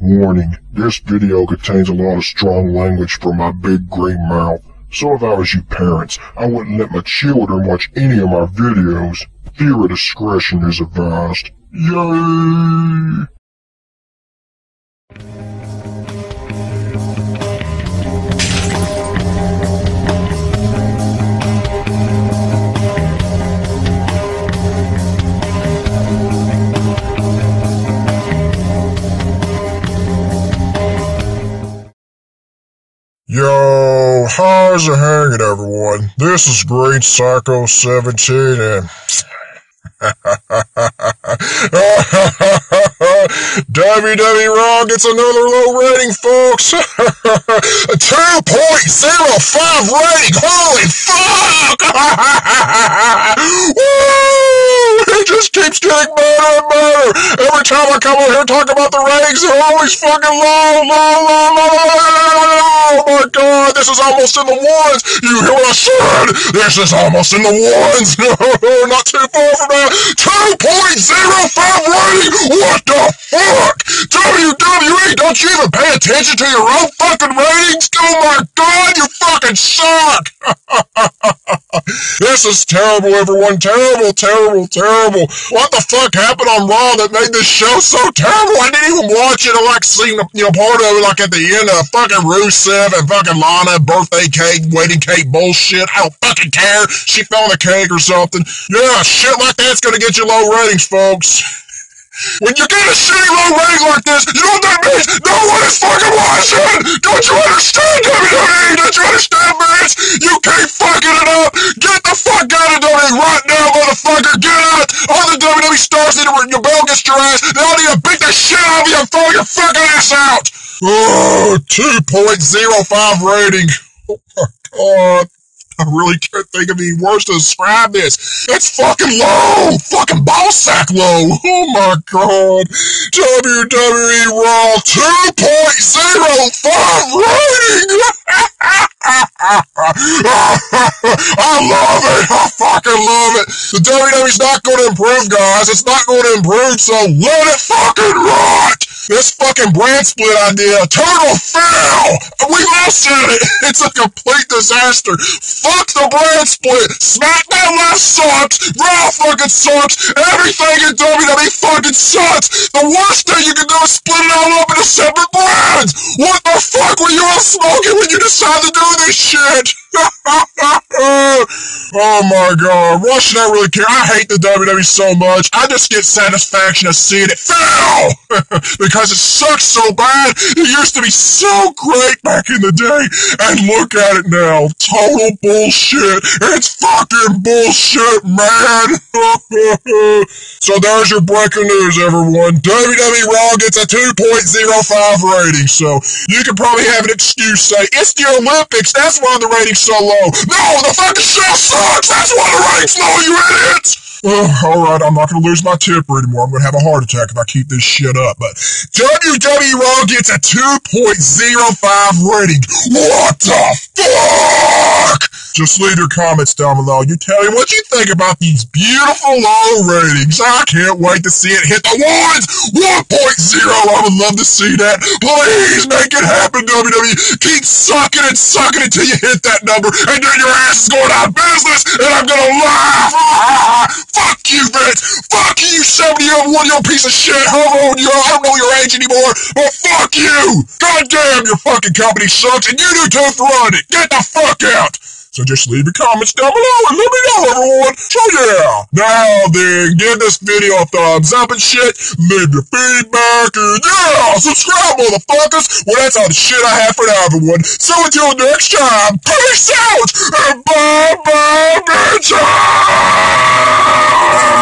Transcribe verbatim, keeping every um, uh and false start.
Warning, this video contains a lot of strong language from my big green mouth, so if I was you parents, I wouldn't let my children watch any of my videos. Viewer discretion is advised. Yay! Yo, how's it hanging, everyone? This is Green Psycho seventeen, and W W Raw gets another low rating, folks. A two point oh five rating. Holy fuck! Woo! It just keeps getting better and better. Every time I come over here and talk about the ratings, they're always fucking low, low, low, low, low. Oh my god, this is almost in the ones. You hear what I said? This is almost in the ones. Not too far from that. two point oh five rating. What the fuck? W W E, don't you even pay attention to your own fucking ratings? Oh my god, you fucking suck. This is terrible, everyone. Terrible, terrible, terrible. What the fuck happened on Raw that made this show so terrible? I didn't even watch it. I like seeing, you know, part of it like at the end of fucking Rusev and fucking Lana birthday cake, wedding cake bullshit. I don't fucking care. She fell on the cake or something. Yeah, shit like that's gonna get you low ratings, folks. When you get a shitty low rating like this, you know what that means? No one is fucking watching! Don't you understand, W W E? Don't you understand, bitch? You keep fucking it up! Get the fuck out of W W E right now, motherfucker! Get out! All the W W E stars need to your bell against your ass! They all need to beat the shit out of you and throw your fucking ass out! Oh, two point oh five rating. Oh my god. I really can't think of any words to describe this. It's fucking low! Fucking ball sack low! Oh my god! W W E Raw two point oh five rating! I love it! I fucking love it! The W W E's not going to improve, guys. It's not going to improve, so let it fucking rot! This fucking brand split idea, total fail! We've all said it! It's a complete disaster! Fuck the brand split! SmackDown Live sucks! Raw fucking sucks! Everything in W W E fucking sucks! The worst thing you can do is split it all up into separate brands! What the fuck were you all smoking when you decided to do this shit? Oh my god, why should I really care? I hate the W W E so much. I just get satisfaction of seeing it fail! Because it sucks so bad. It used to be so great back in the day. And look at it now. Total bullshit. It's fucking bullshit, man. So there's your breaking news, everyone. W W E Raw gets a two point oh five rating. So you can probably have an excuse, say, it's the Olympics. That's why the rating's so low. No, the fucking show sucks. That's why the rating's low, you idiots. Oh, alright, I'm not going to lose my temper anymore. I'm going to have a heart attack if I keep this shit up. But W W E Raw gets a two point oh five rating. What the fuck? Just leave your comments down below. You tell me what you think about these beautiful low ratings. I can't wait to see it hit the ones. one point oh. I would love to see that. Please make it happen, W W E. Keep sucking and sucking until you hit that number. And then your ass is going out of business. And I'm going to laugh. Fuck you, Vince! Fuck you, seventy-one-year-old piece of shit! How old you are? I don't know your age anymore, but fuck you! God damn, your fucking company sucks, and you do too for running it! Get the fuck out! So just leave your comments down below and let me know, everyone! So yeah! Now then, give this video a thumbs up and shit, leave your feedback, and yeah! Subscribe, motherfuckers! Well, that's all the shit I have for now, everyone. So until next time, peace out! And bye-bye, bitches!